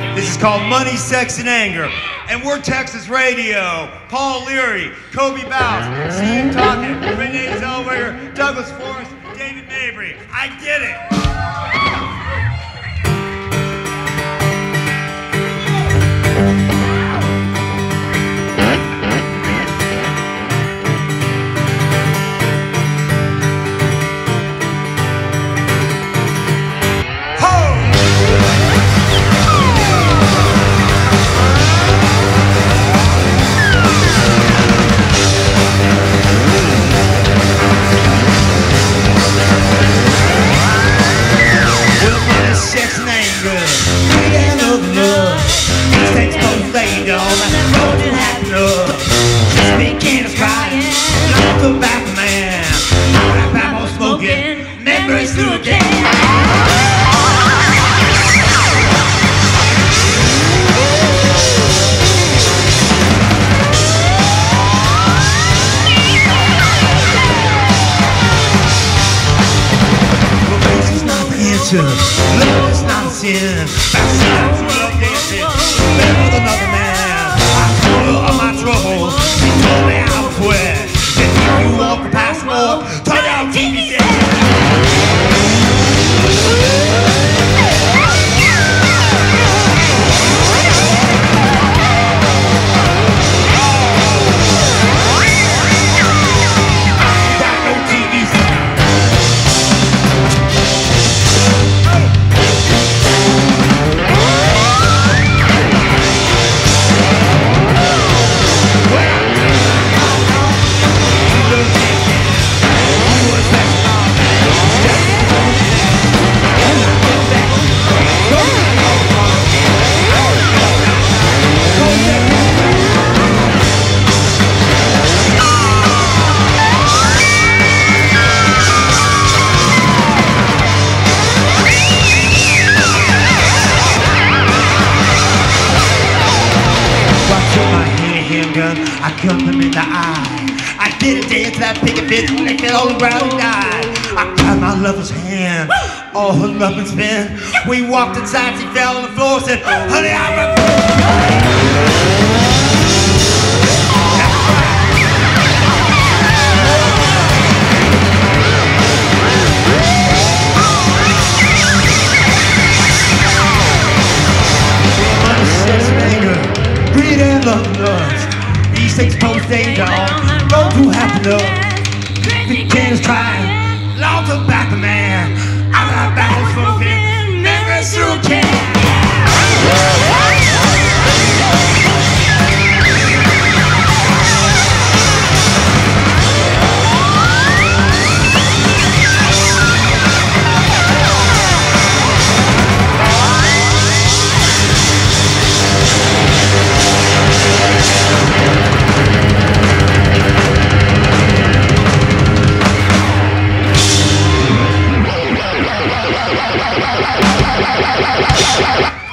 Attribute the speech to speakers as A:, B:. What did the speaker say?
A: This is called Money, Sex, and Anger. And we're Texas Radio. Paul Leary, Kobe Bowles, Steve Talkin, Renee Zellweger, Douglas Forrest, David Mabry. I did it. Love is not a sin. That's not true love dancing. Better with another man. I told her of my troubles. She told me I would quit. Then you want the passport. Turn down TV set. I cut them in the eye. I did a dance that picket bitch when they fell on the ground and died. I grabbed my lover's hand, all her love and spin. We walked inside, she fell on the floor, said, honey, I'm a greed and love. These things post danger on road to happiness. The king's crying.